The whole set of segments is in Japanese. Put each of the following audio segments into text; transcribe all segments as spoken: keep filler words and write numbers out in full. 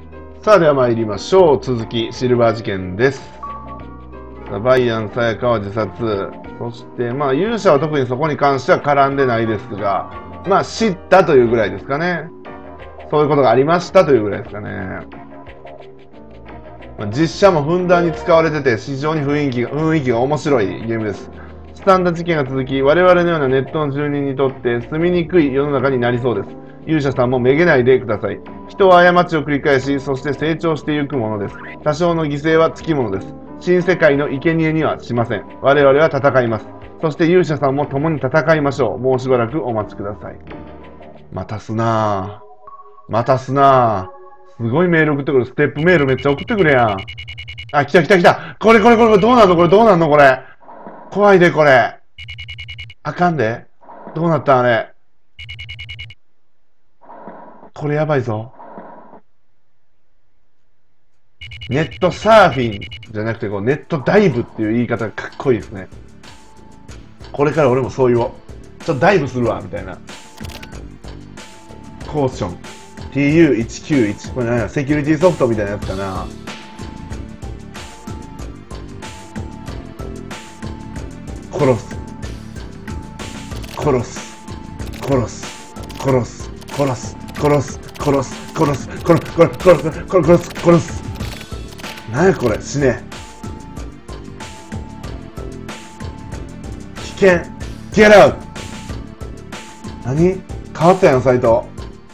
さあ、では参りましょう。続き、シルバー事件です。さあバイアン・さやかは自殺。そして、まあ、勇者は特にそこに関しては絡んでないですが、まあ、知ったというぐらいですかね。そういうことがありましたというぐらいですかね。まあ、実写もふんだんに使われてて、非常に雰囲気が、雰囲気が面白いゲームです。スタンダ事件が続き、我々のようなネットの住人にとって住みにくい世の中になりそうです。勇者さんもめげないでください。人は過ちを繰り返し、そして成長していくものです。多少の犠牲はつきものです。新世界の生贄にはしません。我々は戦います。そして勇者さんも共に戦いましょう。もうしばらくお待ちください。またすなぁ。またすなぁ。すごいメール送ってくる。ステップメールめっちゃ送ってくれやん。あ、来た来た来た。これこれこれ、どうなんのこれどうなんのこれ。怖いでこれ。あかんで。どうなったあれ。これやばいぞ。ネットサーフィンじゃなくてこうネットダイブっていう言い方がかっこいいですね。これから俺もそう言おう。ちょっとダイブするわみたいな。コーション ティーユーいちきゅういち これ何やセキュリティソフトみたいなやつかな。殺す殺す殺す殺す殺す殺す殺す殺す殺す殺す殺す殺す殺す。何やこれ。死ね。危険。Get out。何変わったやんサイト。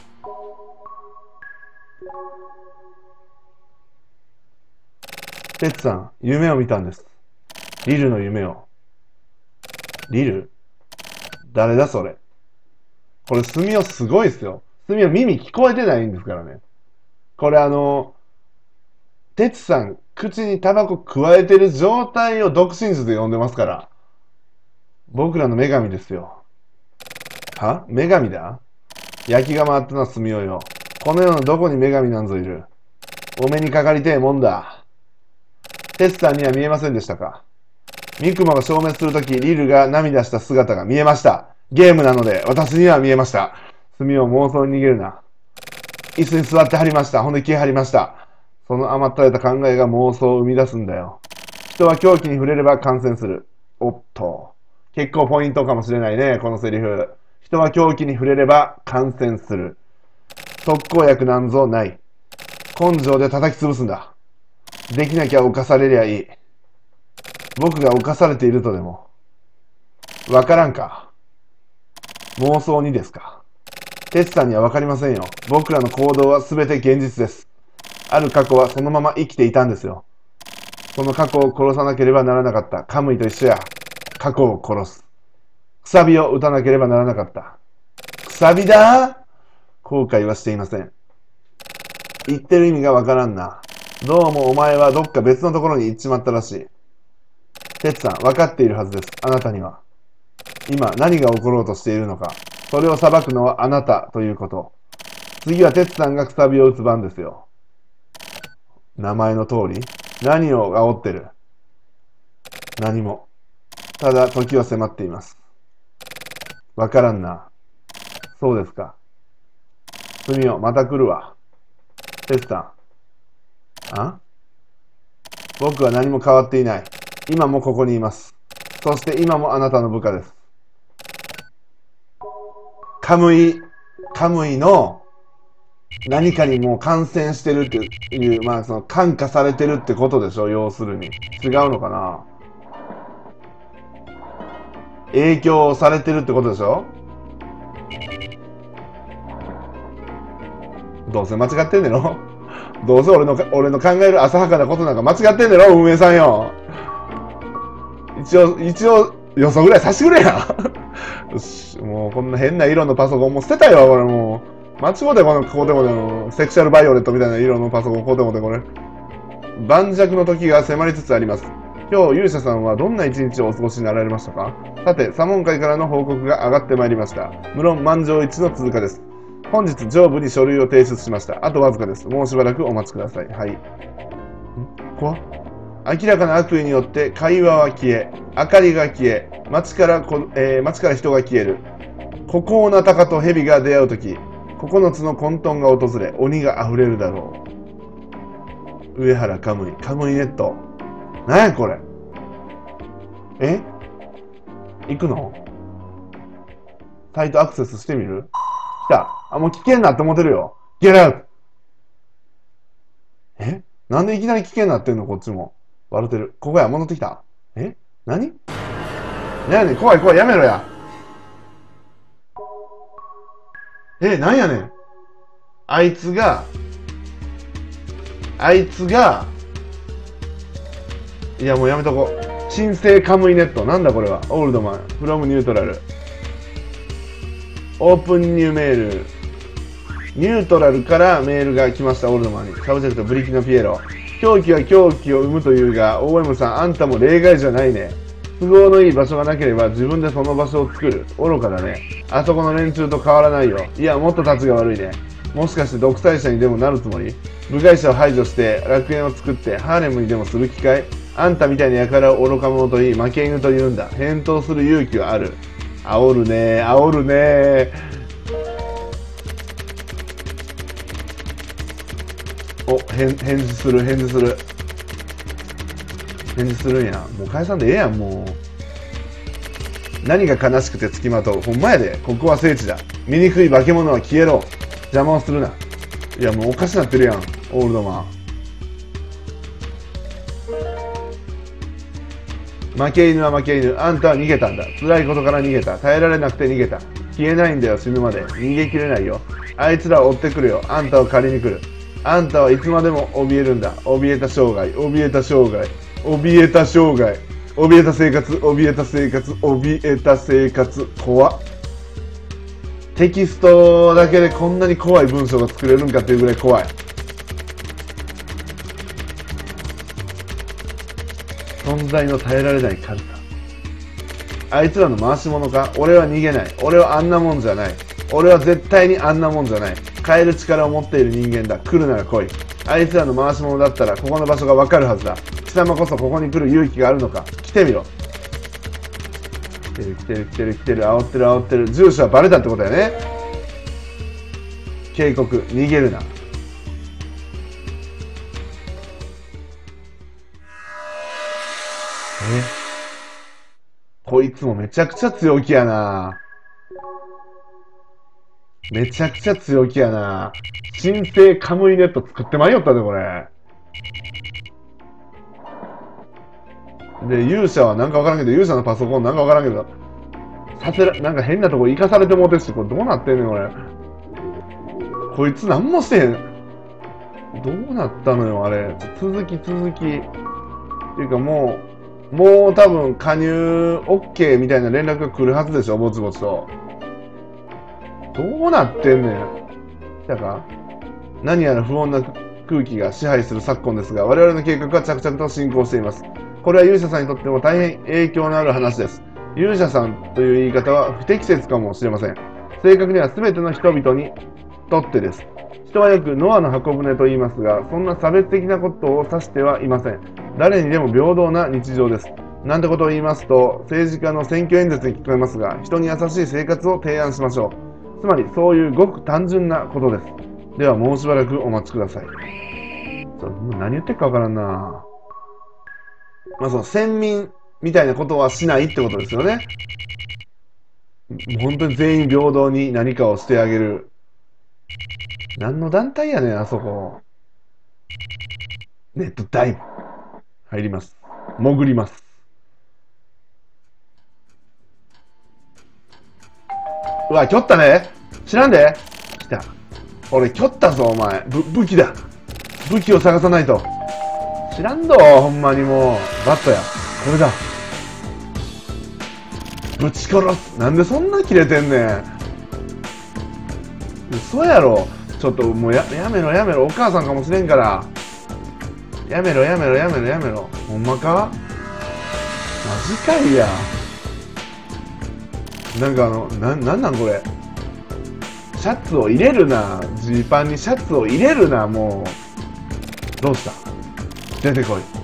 テツさん夢を見たんです。リルの夢を。リル誰だそれ。これスミオすごいっすよ。スミオ耳聞こえてないんですからね。これあのテツさん口にタバコ加えてる状態を独身術で呼んでますから。僕らの女神ですよ。は女神だ。焼きが回ったのはスミオよ。この世のどこに女神なんぞいる。お目にかかりてえもんだ。テツさんには見えませんでしたか。ミクモが消滅するとき、リルが涙した姿が見えました。ゲームなので、私には見えました。スミオ妄想に逃げるな。椅子に座ってはりました。ほんで消えはりました。その甘ったれた考えが妄想を生み出すんだよ。人は狂気に触れれば感染する。おっと。結構ポイントかもしれないね、このセリフ。人は狂気に触れれば感染する。特効薬なんぞない。根性で叩き潰すんだ。できなきゃ犯されりゃいい。僕が犯されているとでも。わからんか。妄想にですか。テツさんにはわかりませんよ。僕らの行動は全て現実です。ある過去はそのまま生きていたんですよ。その過去を殺さなければならなかった。カムイと一緒や。過去を殺す。くさびを打たなければならなかった。くさびだー。後悔はしていません。言ってる意味がわからんな。どうもお前はどっか別のところに行っちまったらしい。テツさん、分かっているはずです。あなたには。今、何が起ころうとしているのか。それを裁くのはあなたということ。次はテツさんがくさびを打つ番ですよ。名前の通り、何を煽ってる。何も。ただ、時は迫っています。わからんな。そうですか。スミオ、また来るわ。テツさん。あ？僕は何も変わっていない。今もここにいます。そして今もあなたの部下です。カムイ、カムイの何かにもう感染してるっていう、まあその感化されてるってことでしょ、要するに。違うのかな。影響されてるってことでしょ。どうせ間違ってんねんろ。どうせ俺の、俺の考える浅はかなことなんか間違ってんねんろ、運営さんよ。一応、一応、予想ぐらいさしてくれや。よし、もうこんな変な色のパソコンもう捨てたよ、これもう。間違うてこの、こうでもでも、セクシャルバイオレットみたいな色のパソコン、こうでもでこれ。盤石の時が迫りつつあります。今日、勇者さんはどんな一日をお過ごしになられましたか。さて、左門会からの報告が上がってまいりました。無論、満場一致の通過です。本日、上部に書類を提出しました。あとわずかです。もうしばらくお待ちください。はい。ん怖っ。明らかな悪意によって会話は消え、明かりが消え、街からこ、えー、街から人が消える。孤高な鷹と蛇が出会うとき、九つの混沌が訪れ、鬼が溢れるだろ上原カムイ、カムイネット。なんやこれ。え行くの？サイトアクセスしてみる？来た。あ、もう危険なって思ってるよ。ゲット！えなんでいきなり危険なってんのこっちも。割れてる。ここや、戻ってきた。え何？なんやねん、怖い怖い、やめろや。え、なんやねん。あいつが、あいつが、いやもうやめとこう。新生カムイネット。なんだこれは。オールドマン。フロムニュートラル。オープンニューメール。ニュートラルからメールが来ました、オールドマンに。サブジェクト、ブリキのピエロ。狂気は狂気を生むというが、オーエム さん、あんたも例外じゃないね。都合のいい場所がなければ自分でその場所を作る。愚かだね。あそこの連中と変わらないよ。いや、もっと立ちが悪いね。もしかして独裁者にでもなるつもり？部外者を排除して楽園を作ってハーレムにでもする気かい？あんたみたいな輩を愚か者と言い負け犬と言うんだ。返答する勇気はある。煽るね煽るねお、返返事する返事する返事するんや。もう解散でええやん。もう何が悲しくてつきまとう。ほんまやで。ここは聖地だ。醜い化け物は消えろ。邪魔をするな。いやもうおかしなってるやん、オールドマン。負け犬は負け犬。あんたは逃げたんだ。辛いことから逃げた。耐えられなくて逃げた。消えないんだよ、死ぬまで。逃げきれないよ。あいつらを追ってくるよ。あんたを借りに来る。あんたはいつまでも怯えるんだ。怯えた生涯。怯えた生涯。怯えた生涯。怯えた生活。怯えた生活。怯えた生活。怖っ。テキストだけでこんなに怖い文章が作れるんかっていうぐらい怖い。存在の耐えられない軽さ。あいつらの回し物か？俺は逃げない。俺はあんなもんじゃない。俺は絶対にあんなもんじゃない。変える力を持っている人間だ。来るなら来い。あいつらの回し物だったらここの場所がわかるはずだ。貴様こそここに来る勇気があるのか？来てみろ。来てる来てる来てる来てる。煽ってる煽ってる。住所はバレたってことだよね。警告、逃げるな。えこいつもめちゃくちゃ強気やな。めちゃくちゃ強気やな。新生カムイネット作ってまいよったで、これ。で、勇者はなんかわからんけど、勇者のパソコンなんかわからんけど、させら、なんか変なとこ行かされてもうてるし、これどうなってんねん、これ。こいつなんもしてへん。どうなったのよ、あれ。続き続き。っていうかもう、もう多分加入 OK みたいな連絡が来るはずでしょ、ぼちぼちと。どうなってんねん。だか何やら不穏な空気が支配する昨今ですが、我々の計画は着々と進行しています。これは勇者さんにとっても大変影響のある話です。勇者さんという言い方は不適切かもしれません。正確には全ての人々にとってです。人はよくノアの箱舟と言いますが、そんな差別的なことを指してはいません。誰にでも平等な日常です。なんてことを言いますと、政治家の選挙演説に聞こえますが、人に優しい生活を提案しましょう。つまり、そういうごく単純なことです。では、もうしばらくお待ちください。ちょ何言ってるかわからんな。まあ、その、先民みたいなことはしないってことですよね。本当に全員平等に何かをしてあげる。何の団体やねん、あそこ。ネットダイブ。入ります。潜ります。うわ、きょったね。知らんで。来た。俺、きょったぞ、お前。ぶ、武器だ。武器を探さないと。知らんど、ほんまにもう。バットや。これだ。ぶち殺す。なんでそんな切れてんねん。嘘やろ。ちょっともうや、やめろやめろ。お母さんかもしれんから。やめろやめろやめろやめろ。ほんまか？マジかいや。なんかあの、な、なんなんこれ。シャツを入れるな。ジーパンにシャツを入れるな、もう。どうした？出てこい。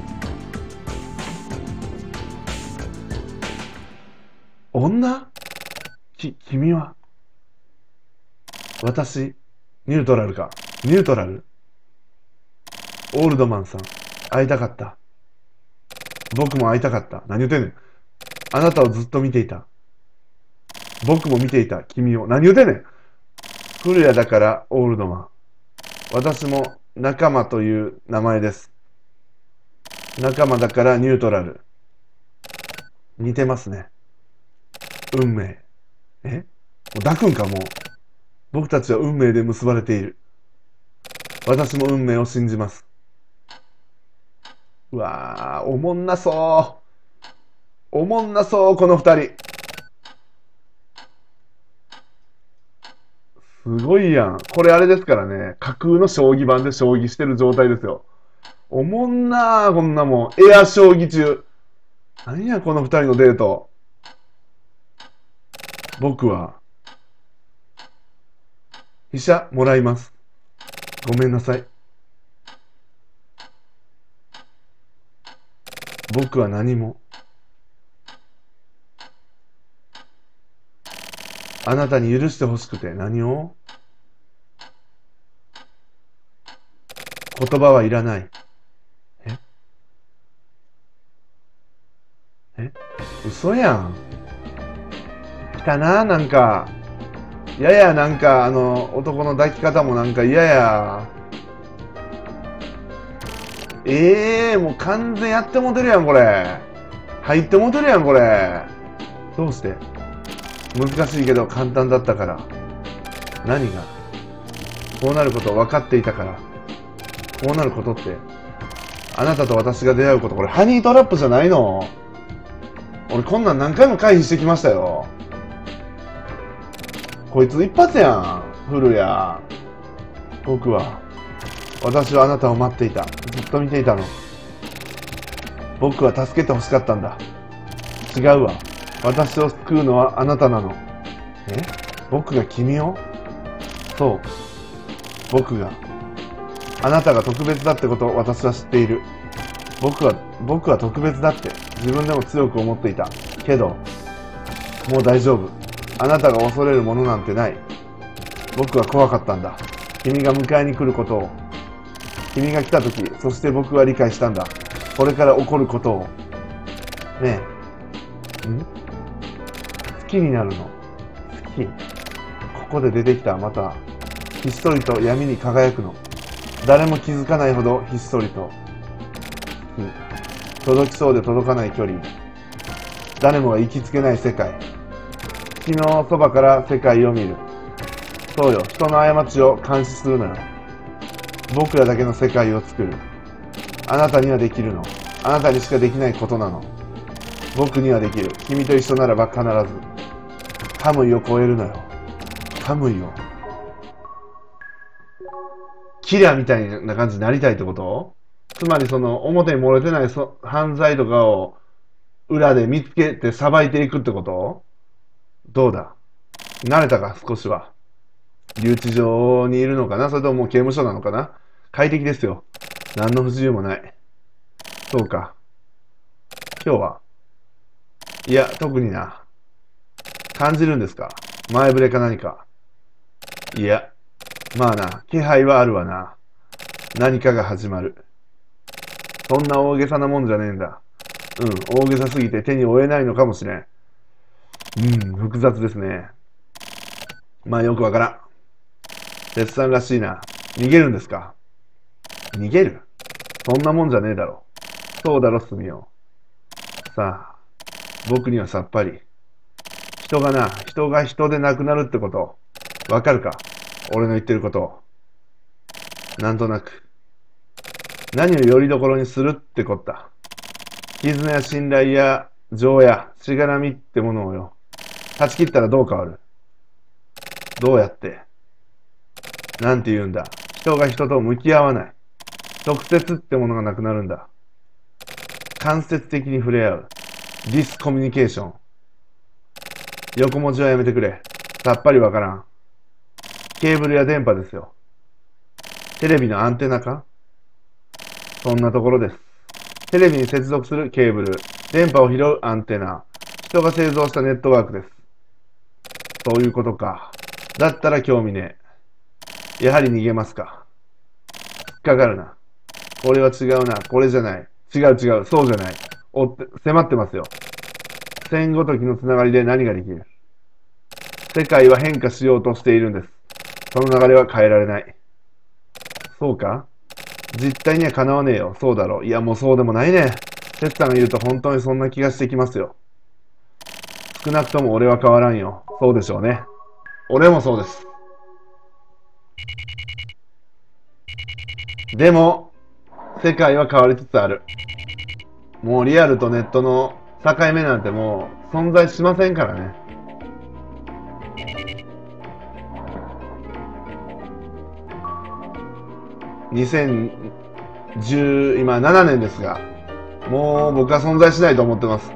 女？き、君は？私、ニュートラルか。ニュートラル？ オールドマンさん、会いたかった。僕も会いたかった。何言ってんねん。あなたをずっと見ていた。僕も見ていた、君を。何言ってんねん。古谷だからオールドマン。私も仲間という名前です。仲間だからニュートラル。似てますね。運命。えもう抱くんかもう。僕たちは運命で結ばれている。私も運命を信じます。うわー、おもんなそう。おもんなそう、この二人。すごいやん。これあれですからね。架空の将棋盤で将棋してる状態ですよ。おもんなー、こんなもん。エア将棋中。何や、この二人のデート。僕は、飛車もらいます。ごめんなさい。僕は何も。あなたに許してほしくて何を？言葉はいらない。ええ嘘やん。来たな、なんか。ややなんか、あの、男の抱き方もなんか嫌や。ええー、もう完全やってもうてるやん、これ。入ってもうてるやん、これ。どうして？難しいけど簡単だったから。何が？こうなること分かっていたから。こうなることって、あなたと私が出会うこと、これハニートラップじゃないの？俺こんなん何回も回避してきましたよ。こいつ一発やん、古谷。僕は、私はあなたを待っていた。ずっと見ていたの。僕は助けて欲しかったんだ。違うわ。私を救うのはあなたなの。え？僕が君を？そう。僕が。あなたが特別だってことを私は知っている。僕は、僕は特別だって自分でも強く思っていた。けど、もう大丈夫。あなたが恐れるものなんてない。僕は怖かったんだ。君が迎えに来ることを。君が来た時、そして僕は理解したんだ。これから起こることを。ねえ。ん？好きになるの。好き。ここで出てきたまた、ひっそりと闇に輝くの。誰も気づかないほどひっそりと。届きそうで届かない距離。誰もが行きつけない世界。月のそばから世界を見る。そうよ、人の過ちを監視するのよ。僕らだけの世界を作る。あなたにはできるの。あなたにしかできないことなの。僕にはできる。君と一緒ならば必ず。カムイを超えるのよ。カムイを。キラーみたいな感じになりたいってこと？つまりその表に漏れてないそ犯罪とかを裏で見つけて裁いていくってこと？どうだ？慣れたか、少しは。留置場にいるのかな、それとももう刑務所なのかな。快適ですよ。何の不自由もない。そうか。今日は？いや、特にな。感じるんですか？前触れか何か。いや、まあな、気配はあるわな。何かが始まる。そんな大げさなもんじゃねえんだ。うん、大げさすぎて手に負えないのかもしれん。うん、複雑ですね。まあよくわからん。鉄さんらしいな。逃げるんですか？逃げる？そんなもんじゃねえだろ。そうだろ、スミオ。さあ、僕にはさっぱり。人がな、人が人で亡くなるってこと、わかるか？俺の言ってること。なんとなく。何をよりどころにするってこった。絆や信頼や情やしがらみってものをよ。断ち切ったらどう変わる？どうやって？なんて言うんだ。人が人と向き合わない。直接ってものがなくなるんだ。間接的に触れ合う。ディスコミュニケーション。横文字はやめてくれ。さっぱりわからん。ケーブルや電波ですよ。テレビのアンテナか？そんなところです。テレビに接続するケーブル、電波を拾うアンテナ、人が製造したネットワークです。そういうことか。だったら興味ねえ。やはり逃げますか。引っかかるな。 これは違うな。これじゃない。違う違う。そうじゃない。追って、迫ってますよ。線ごときのつながりで何ができる？世界は変化しようとしているんです。その流れは変えられない。そうか？実態にはかなわねえよ。そうだろう。いや、もうそうでもないね。テツさんが言うと本当にそんな気がしてきますよ。少なくとも俺は変わらんよ。そうでしょうね。俺もそうです。でも、世界は変わりつつある。もうリアルとネットの境目なんてもう存在しませんからね。にせんじゅう、今ななねんですが、もう僕は存在しないと思ってます。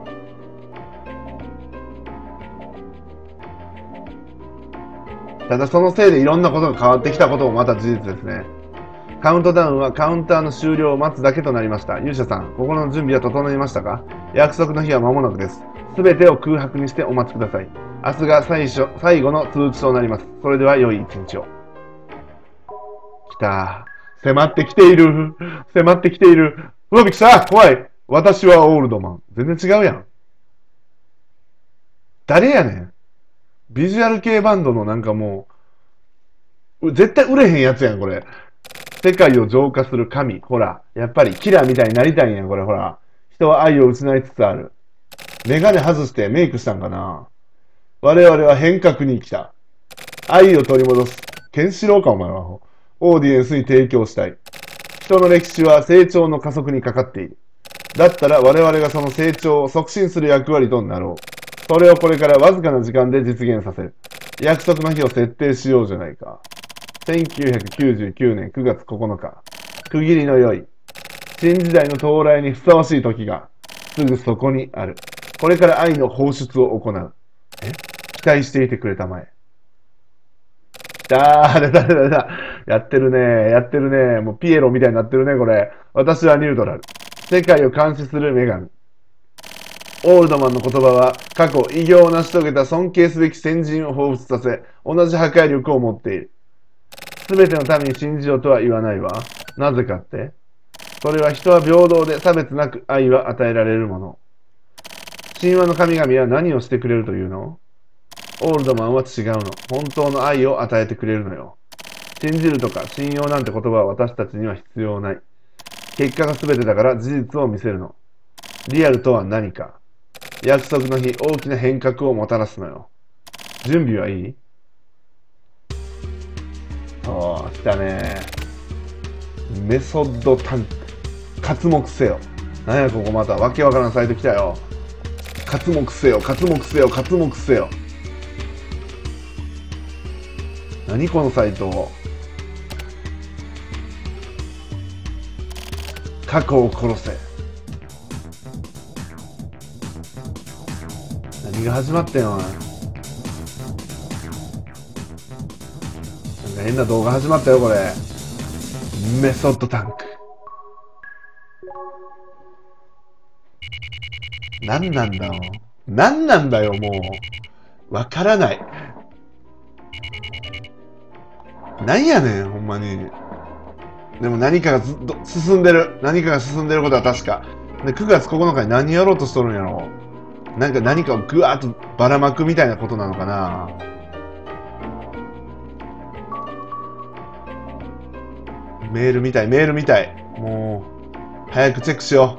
ただそのせいでいろんなことが変わってきたこともまた事実ですね。カウントダウンはカウンターの終了を待つだけとなりました。勇者さん、心の準備は整いましたか？約束の日は間もなくです。すべてを空白にしてお待ちください。明日が最初、最後の通知となります。それでは良い一日を。来た。迫ってきている。迫ってきている。うわ、びっくりした。怖い。私はオールドマン。全然違うやん。誰やねん。ビジュアル系バンドのなんかもう、絶対売れへんやつやん、これ。世界を浄化する神。ほら。やっぱりキラーみたいになりたいんやん、これ。ほら。人は愛を失いつつある。メガネ外してメイクしたんかな。我々は変革に来た。愛を取り戻す。ケンシロウか、お前は。オーディエンスに提供したい。人の歴史は成長の加速にかかっている。だったら我々がその成長を促進する役割となろう。それをこれからわずかな時間で実現させる。約束の日を設定しようじゃないか。せんきゅうひゃくきゅうじゅうきゅうねんくがつここのか。区切りの良い。新時代の到来にふさわしい時が、すぐそこにある。これから愛の放出を行う。え？期待していてくれたまえ。来たー、出た出た出た。やってるね、やってるね。もうピエロみたいになってるね、これ。私はニュートラル。世界を監視する女神。オールドマンの言葉は、過去、偉業を成し遂げた尊敬すべき先人を彷彿させ、同じ破壊力を持っている。すべての民に信じようとは言わないわ。なぜかって？それは人は平等で差別なく愛は与えられるもの。神話の神々は何をしてくれるというの？オールドマンは違うの。本当の愛を与えてくれるのよ。信じるとか信用なんて言葉は私たちには必要ない。結果が全てだから事実を見せるの。リアルとは何か。約束の日、大きな変革をもたらすのよ。準備はいい？おー、来たね。メソッドタンク。刮目せよ。なんやここまた。わけわからんサイト来たよ。刮目せよ、刮目せよ、刮目せよ。何このサイト。過去を殺せ。何が始まってんの？なんか変な動画始まったよ、これ。メソッドタンク。何なんだよ。何なんだよ、もう。わからない。何やねん、ほんまに。でも何かがずっと進んでる。何かが進んでることは確か。で、くがつここのかに何やろうとしとるんやろ。なんか何かをぐわーっとばらまくみたいなことなのかな。メールみたい、メールみたい。もう、早くチェックしよ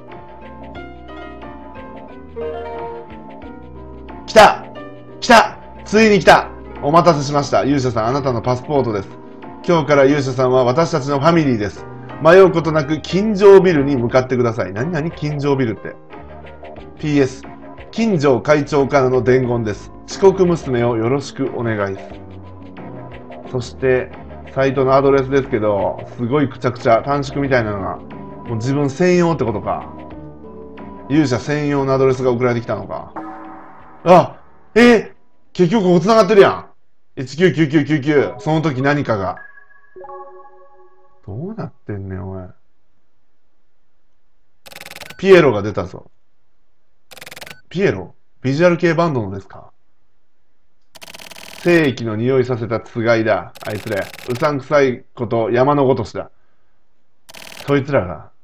う。来た！来た！ついに来た！お待たせしました。勇者さん、あなたのパスポートです。今日から勇者さんは私たちのファミリーです。迷うことなく、金城ビルに向かってください。何々金城ビルって。ピーエス、金城会長からの伝言です。遅刻娘をよろしくお願い。そして、サイトのアドレスですけど、すごいくちゃくちゃ短縮みたいなのが、もう自分専用ってことか。勇者専用のアドレスが送られてきたのか。あ、えー、結局ここ繋がってるやん。いちきゅうきゅうきゅうきゅうきゅう、その時何かが。どうなってんねん、おい。ピエロが出たぞ。ピエロ？ビジュアル系バンドのですか？精液の匂いさせたつがいだ。あいつら。うさんくさいこと山のごとしだ。そいつらが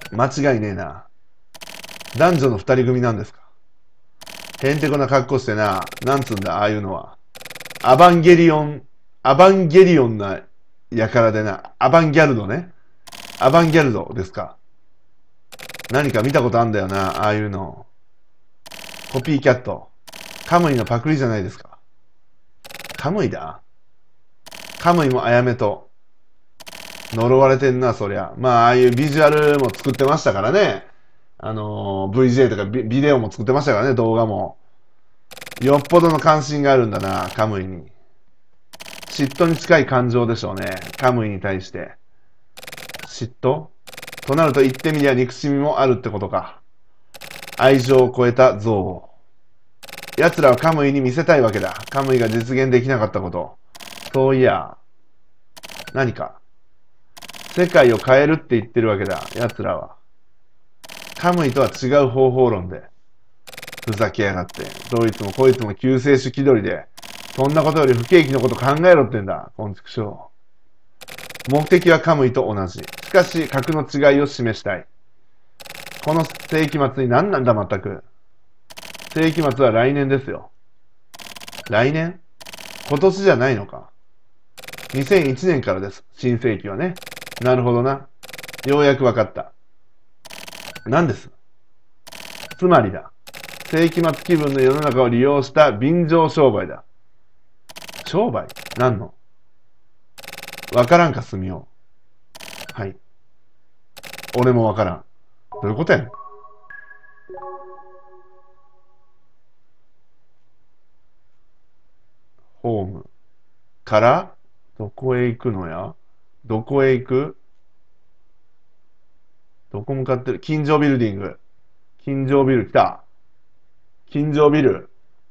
間違いねえな。男女の二人組なんですか。へんてこな格好してな、なんつうんだ、ああいうのは。アバンゲリオン、アバンゲリオンな輩でな、アバンギャルドね。アバンギャルドですか。何か見たことあんだよな、ああいうの。コピーキャット。カムイのパクリじゃないですか。カムイだカムイもあやめと。呪われてんな、そりゃ。まあ、ああいうビジュアルも作ってましたからね。あのー、ブイジェー とかビビデオも作ってましたからね、動画も。よっぽどの関心があるんだな、カムイに。嫉妬に近い感情でしょうね、カムイに対して。嫉妬となると言ってみりゃ憎しみもあるってことか。愛情を超えた憎悪。奴らはカムイに見せたいわけだ。カムイが実現できなかったこと。そういや、何か。世界を変えるって言ってるわけだ、奴らは。カムイとは違う方法論で。ふざけやがって。どいつもこいつも救世主気取りで。そんなことより不景気のこと考えろってんだ、こんちくしょう。目的はカムイと同じ。しかし、格の違いを示したい。この世紀末に何なんだ、まったく。世紀末は来年ですよ。来年今年じゃないのか。にせんいちねんからです。新世紀はね。なるほどな。ようやくわかった。何です。つまりだ。世紀末気分の世の中を利用した便乗商売だ。商売何のわからんか、すみお。はい。俺もわからん。どういうことやねん。ホーム。からどこへ行くのやどこへ行くどこ向かってる金城ビルディング。金城ビル来た。金城ビル。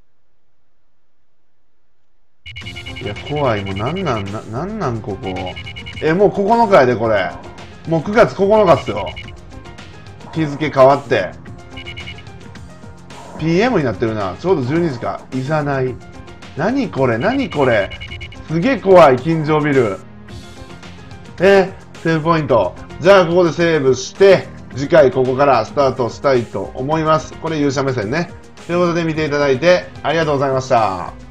いや、怖い。もうなんなんな、なんなんここ。え、もうここのかやで、これ。もうくがつここのかっすよ。日付変わって。ピーエム になってるな。ちょうどじゅうにじか。いざない。何これ何これ。すげえ怖い、金城ビル。えー、セーブポイント。じゃあ、ここでセーブして、次回ここからスタートしたいと思います。これ勇者目線ね。ということで見ていただいてありがとうございました。